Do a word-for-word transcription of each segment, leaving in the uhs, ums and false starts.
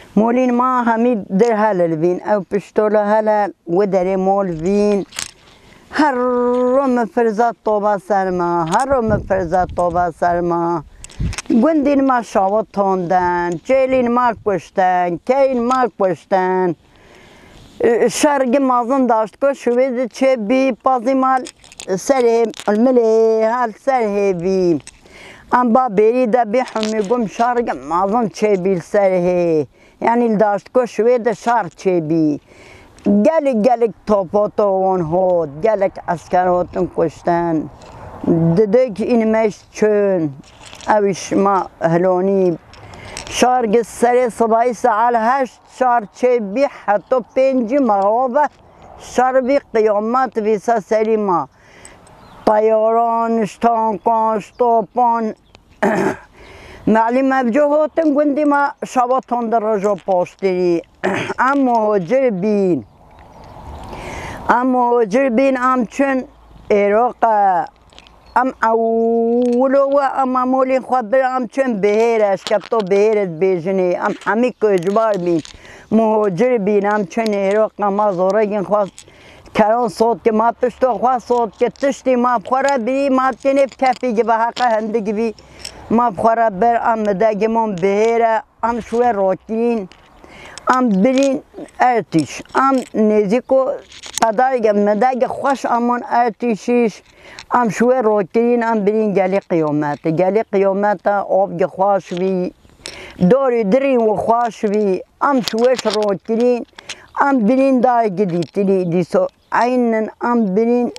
مولين ما همي در هلل بين او بشتولا هلل ودري مول بين هر روم فرزات طوبا سرما هر روم فرزات طوبا سرما گندین ما شاوت تاندن جیلین ما کشتن کین ما کشتن شرگ مازن داشت که شوید چه بی پازی مال سره الملی هال سره بی ام با بری دا بی حمی گم شرگ مازن چه بی سره یعنی داشت که شوید شر چه بی گلک گلک توپاتو اون هود گلک اسکر هاتون کشتن ددک این مش چون اوش ما هلونی شارگ سر صبحی ساعت هشت شار چه بی حتی پنج مغابه شار بی قیامت ویسا سری ما طیاران شتانکان شتاپان معلم ابجو هاتن گندی ما شباتان در رجا پاشتری ام مهاجر بین ام مهاجر بین ام چون عراق ام اولو و ام مولی خبر ام چون بهرش کبتو بهرت بیجنی ام همی کجبار بین مهاجر بین ام چون عراق ما زورگین خواست کران صوت که ما پشتو خواست صوت که تشتی ما بخوره بی ما تنف کفی که به حق هندگی بی ما بخوره بر ام مدگمون بهره ام شوه روکین ام برین ارتش ام نزیکو قدر مدگ خوش امون ارتشیش ام شوه روکین ام برین گلی قیامت گلی قیامت آب خوش بی داری درین و خوش بی ام شوهش روکین ام برین دار گدیتری دیسو اینن ام برین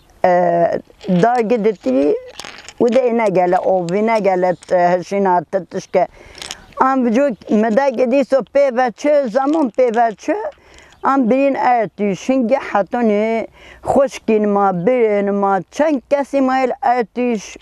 دار گدیتری و ده نگله آبی نگله هشینات تشکه ام جو مدگ دیسو پی بچه زمان پی بچه ام برین ارتشینگه حتونه خوشکین ما برین ما چند کسی مایل ارتش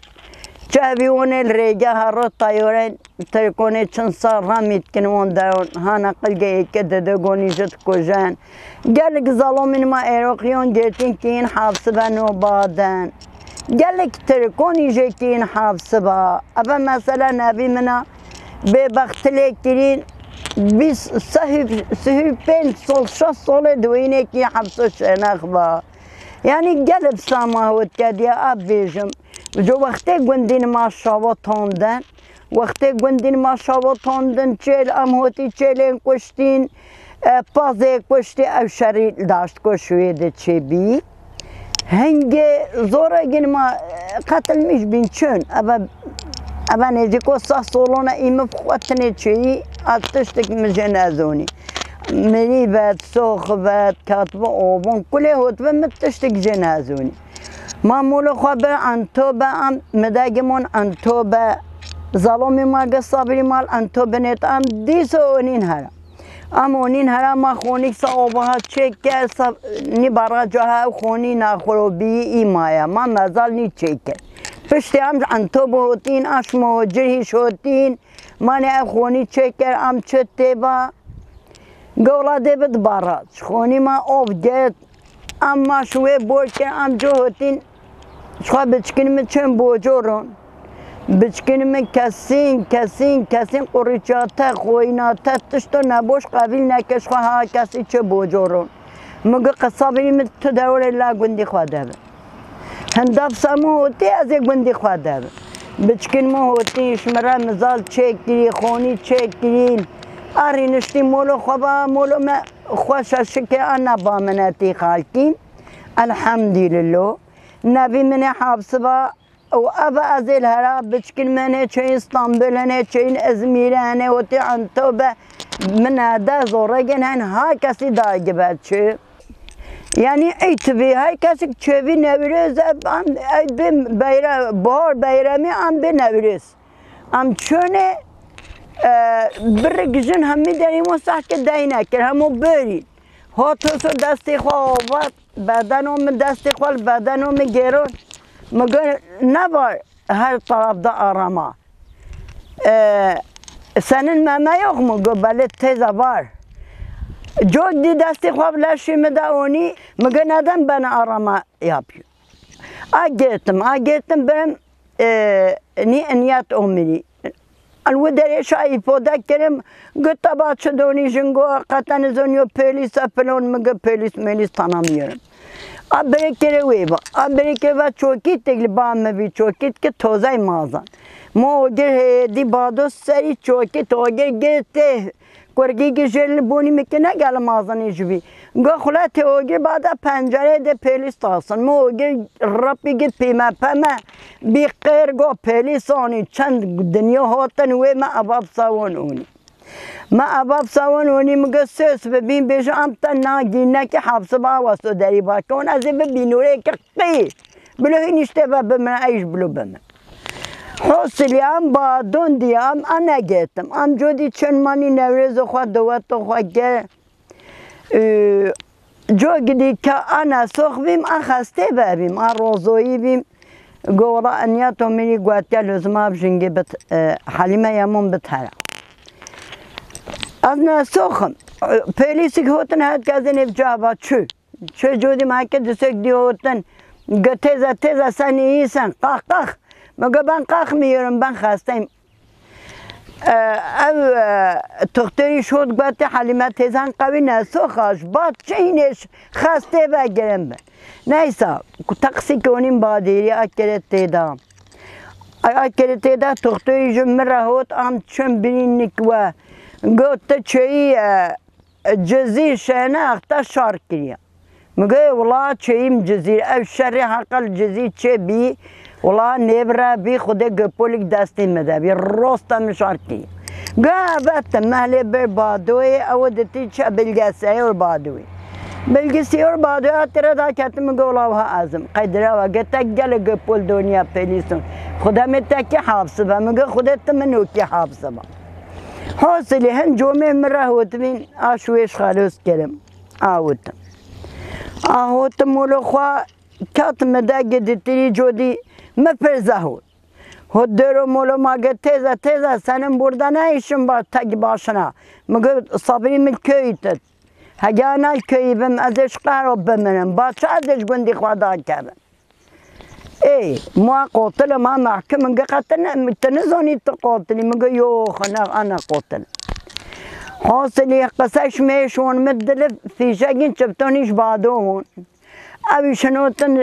جویونه ریگه هر رو تایورین ترکونه چند سال رمید کنون درون ها نقل گه که دده گونیجت کجن گلک ظلمین ما عراقیان گرتین که این حفظ بنو بادن گلک ترکونیجه که این حفظ با اما مثلا نبی منا به بختلی کرین بیس سهی پنج سال شست سال دوینه که حفظ شنخ با یعنی گلب ساماوت کدیا اب بیجم جو وقتی گندین ما شاوت تاندن وقتی گندین ما شاوت تاندن چل امهوتی چلین کشتین پازه کشتی او شری داشت کشویده چه بی هنگه زوره گین ما قتل میش بین چون اما اما نزیکو سه سالانه ایم بخواتنه چی اتشتک مجنازونی منی بد سوخ بد کاتب آبان کلی هوت و متشتک جنازونی ما مول خبر انتو با ام مدگمون انتو با ظلمی ما قصابری مال انتو بنت ام دیسو اونین هر ام اونین هر ما خونی سا آبها چک کرد نی برا جاها خونی نخورو بی ای مایا ما مزال نی چک کرد پشتی ام انتو بهوتین اش مهاجری شوتین من خونی چک کرد ام چته با گولا دیبت برات خونی ما آب گرد اما شوی بود که ام جو هاتین شخوا بچکنیم چند بوجورون بچکنیم کسین کسین کسین قریچاته خویناته تشتو نبوش قبیل نکش خوا ها کسی چه بوجورون مگه قصابینیم تو دوره لا گندی خواده به هنداف سامو هاتی از گندی خواده به بچکنیم هاتی شمره مزال چک گیری خونی چک گیرین آری نشتی مولو خوابا مولو ما خوشش که آن بامناتی خالکین الحمدلله نبی من حافظ با و ابا از الهرا بچکن منه چه استانبول هنه چه ازمیر هنه و تی انتو با من هده زورگن هن ها کسی داگه بد چه یعنی ایتوی های کسی چه بی نویرز ام بیرم بار بیرمی ام بی نویرز ام چونه برگزن همی داریم و سحک دینه کر همو برید ها تو دستی خواه آورد بدن هم دستی خواه بدن هم گرون مگر نبار هر طرف دا آراما سنن ممه یخ مگو بله تیزا بار جو دی دستی خواه لشی مدعونی مگر ندن بنا آراما یابیو آگیتم آگیتم برم نی انیت اومری الودري شاي فودا كرم قلت باتش دوني جنگو قطن زونيو بوليس فلون مگه بوليس ميليس تناميرم ابريكي ويبا ابريكي و چوكيت تگل بام بي چوكيت که توزای مازن مو گه دي بادو سري چوكيت اوگه گته کرگی که جل بونی میکنه گل مازنی جوی گه خلات اوگه بعد پنجره ده پلیس تاسن مو اوگه رپی گید پیما پما بی غیر گه پلیس آنی چند دنیا هاتن و ما اباب سوان اونی ما اباب سوان اونی مگه سوس ببین بیشم ام تا ناگینه که حبس با واسو داری با کن از ببینوره که قی بلو هینشته و بمن ایش بلو بمن حوصلی ام با دوندی ام انا گیتم ام جودی چون مانی نوریز خود دوت خود گر جو گدی که انا سخ بیم ان خسته ببیم ان روزویی بیم گورا انیاتو منی گواتیا لزما بجنگی بت حلیمه یمون بتره از نه سخم پلیسی که هوتن هد کازن اف جابا چو چو جودی مایکه دسک دی هوتن گه تیزا تیزا سنی ایسن قاق قاق مگه من قاق میارم من خستم او دکتری شد گفت حلیمه تیزان قوی نسوخاش باد چه اینش خسته بگیرم نیسا تقصی کنیم بادیری اکرت تیدا اکرت تیدا دکتری جو مره هوت ام چون بینی نکوه گفت چی جزیر شناخت شار کریا مگه والله چیم جزیر او شر حقل جزیر چه بی والله نبره بی خوده گپولیک دستی مده بی راست مشار کی گفت محله بر بادوی او دتی چه بلگسی و بادوی بلگسی و بادوی اتره دا کتم مگه والله ها ازم قدره و گت گل گپول دنیا پلیسون خدا متکی حافظ با مگه خودت منو کی حافظ با حاصلی هن جمعه مره هوت بین آشویش خالص کردم آوتم آوتم مولو خواه کات مده گدیتری جودی مپرزه هود هود درو مولو مگه تیزه تیزه سنم برده نیشم با تگ باشنا مگه صبری من کهیتد هگه انا کهی بم ازش قرار بمنم با چه ازش گندی خوادا کردم ای ما قاتل ما محکم مگه قتل تنزانی تو قاتلی مگه یو خنا انا قاتل حاصلی قصهش میشون مدل فیشگین چبتانیش بعدون اوی شنوتن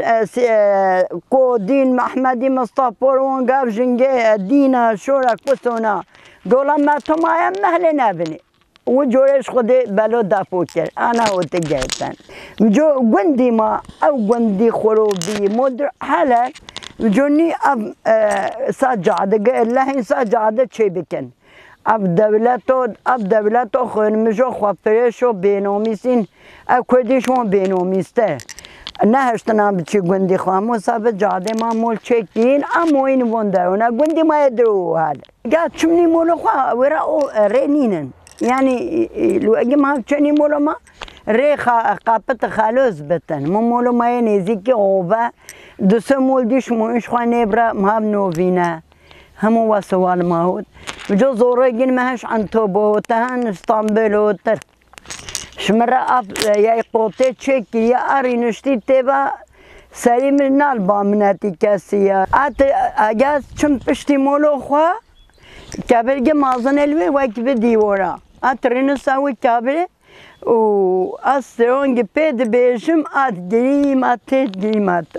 کو دین محمدی مصطفی رون گفت جنگه دینا شورا کسونا گولا ما تو مایم محل نبینی و جورش خودی بلو دفو کرد انا هوت گیتن جو گندی ما او گندی خروبی مدر حالا جونی اب سجاده گه این سجاده چی بکن اب دولتو اب دولتو خونمجو خفرشو بینامیسین اب کردیشون بینامیسته نه هشتنام بچی گندی خواه مصابه جاده ما مول چکین اما این وندرونه گندی ما ادرو حال گه چمنی مولو خواه ورا او رینینن یعنی لو اگه ما چنی مولو ما ری قاپت خالص بتن ما مولو ما نزدیک اوبه دو سه مول دیش موش خواه نبره ما نوینه همو و سوال ما هود جو زوره گین مهش عن تو بوتهن استانبول وتر شمره اف یا قوته چکی یا ارینشتی تبا سری من نال بامنتی کسی ات اگه چم پشتی مولو خواه کابل مازن الوی وکی به دیوارا ات رینس اوی کابل و استرونگ پید بیشم ات گریم ات تید گریم ات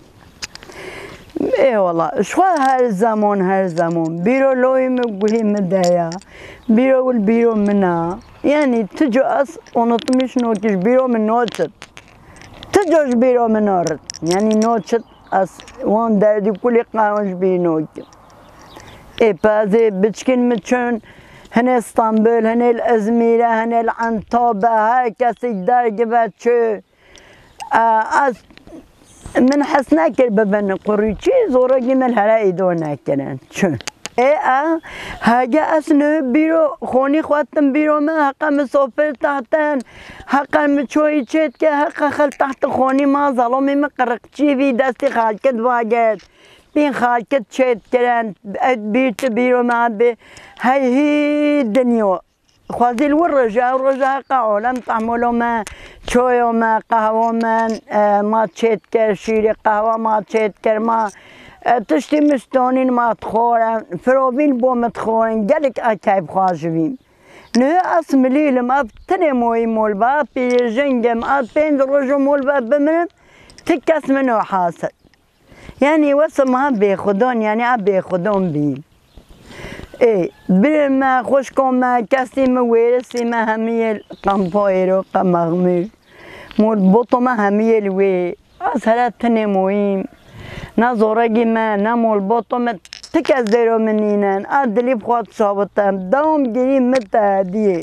ای والله شو هر زمان هر زمان بیرو لوی مگولی مدیا بیرو ول بیرو منا یعنی تجو از unutmuş نوکش بیرو من نوچت تجوش بیرو من نورد یعنی نوچت از وان دردی کلی قانش بی نوکی ای پازی بچکن مچون هن استانبول هن الازمیره هن العنطابه هر کسی درگی بچه از من حس نکر ببن قروی چی زورگی من هر ایدو نکرن چون ای هاگه اصلا بیرو خونی خواستم بیرو من حقا مسافر تحتن حقا مچوی چید که حقا خل تحت خونی ما ظلمی مقرقچی بی دستی خالکت واگد بین خالکت چید کرن بیرت بیرو من بی هی هی دنیا خوازی الور رجا و رجا حقا عالم تعملو من چویو من قهوه من ما چید کر شیر قهوه ما چید کر ما تشتی مستانین ما تخورن فراویل با متخورن گلک اکیب خواجویم نه از ملیلم اب تنه موی مول با پیجنگم اب پنج روز مول با بمرم تکس منو حاصل یعنی واسه ما به خودان یعنی اب به خودان بیم ای برم خوش کم کسی مویرسی ما همیل قمپای رو قمغمی مول بطو ما همیل وی از هر تنه مویم نه زورگی من نه مول بطو ما تک زیرو منینن ادلی بخواد شابتم دوم گیری متعدیه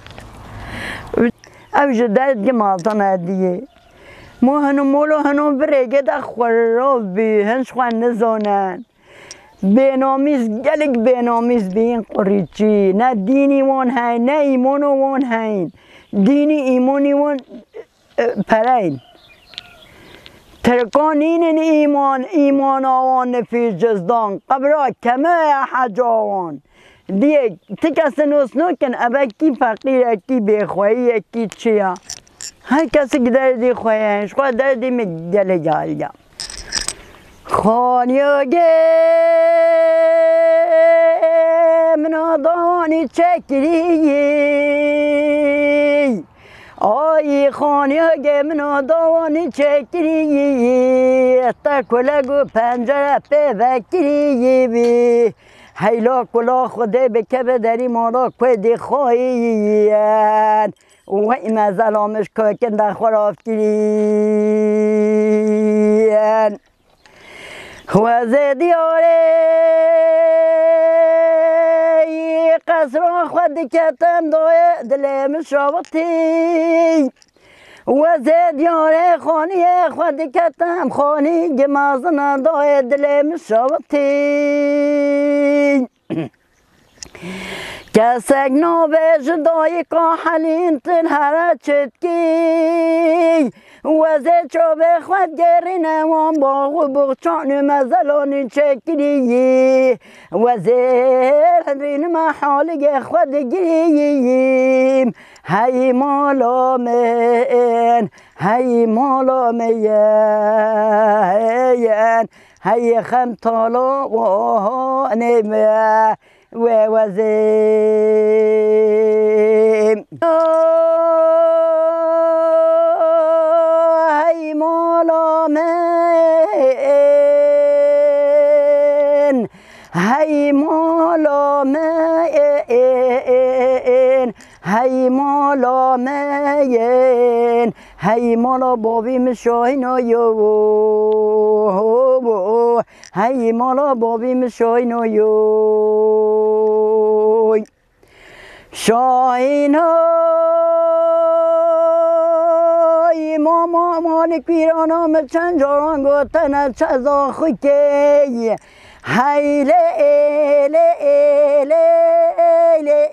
اوج درد گمازن عدیه مو هنو مولو هنو برگه دا خورا بی هنش خوان نزانن بینامیز گلک بینامیز بین قریچی نه دینی وان هین نه ایمانو وان هین دینی ایمانی وان پرین ترکانین ایمان ایمان آوان نفیز جزدان قبرا کمه حجاوان دیگه تکس نوست نکن ابا کی فقیر کی بخواهی کی چیا هر کسی که در دی خواهیش خواه در دی مگل گالیا خانیاگه منادانی چکریی آی خانیاگه منادانی چکریی تا کلگو پنجره پیوکریی بی هیلا کلا خوده بکه داری مالا کدی خواهیین و ایمه زلامش که کن خراف کرین و زدیاره قصران خود کتم دایه دلم شابطی و زدیاره خانی خود کتم خانی گمازن دایه دلم شابطی کسک نوبش دای کاحلین تن هر چتکی و زد چوب خود گری نوان باغ و بغچان مزلان چکری و زد رین محال خود گریم هی مالا من هی مالا من هی خم تالا و نمه و وزیم هی مولا من هی مولا من هی مولا من هی مولا بابی مشاهین یو هی مولا بابی مشاهین یو شاهین های ماما مالک پیرانم چند جاران گوتن چزا خوکی هیله ایله ایله ایله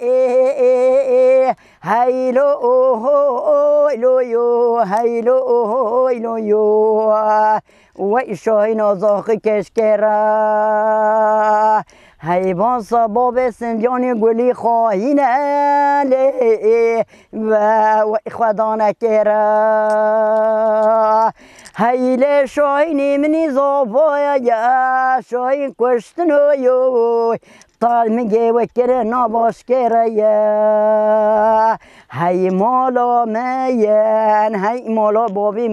هیلو اوهو یو هیلو اوهو یو و شاهین آزاخ کشکره حیوان سباب سندیان گلی خواهینه و خدا نکره هیله شاهین منی زابای شاهین کشتن یو تال میگه و کره نباش کره هی مالا مین هی مالا بابی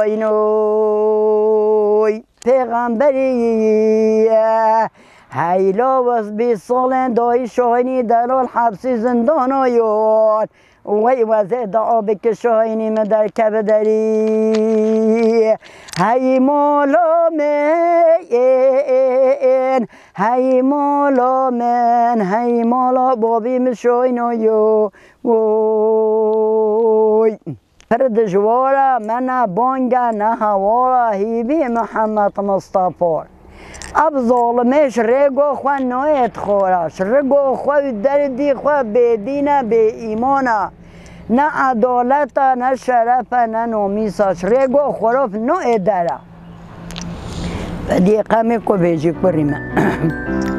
مشاینوی پیغمبری هیلا وز بی سالن دای شاهینی دلال حبسی زندانایون وی وزه دعا بک شاهینی مدر کب داری هی مالا من هی مالا من هی مالا بابی مشاینایو وی فرد جوارا من بانگا نه هوارا هیبی محمد مصطفی اب ظالمش رگو خو نایت خورش رگو خو دردی خو بدینه به ایمانه نه عدالت نه شرف نه نامیسش رگو خورف نو اداره بدی قمی کو بیجی کریم